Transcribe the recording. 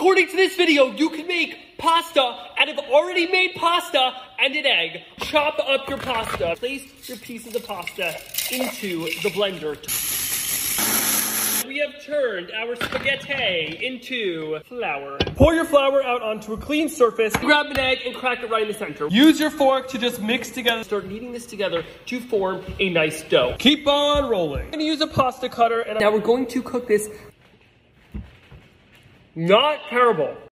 According to this video, you can make pasta out of already made pasta and an egg. Chop up your pasta. Place your pieces of pasta into the blender. We have turned our spaghetti into flour. Pour your flour out onto a clean surface. Grab an egg and crack it right in the center. Use your fork to just mix together. Start kneading this together to form a nice dough. Keep on rolling. I'm gonna use a pasta cutter, and now we're going to cook this. Not terrible.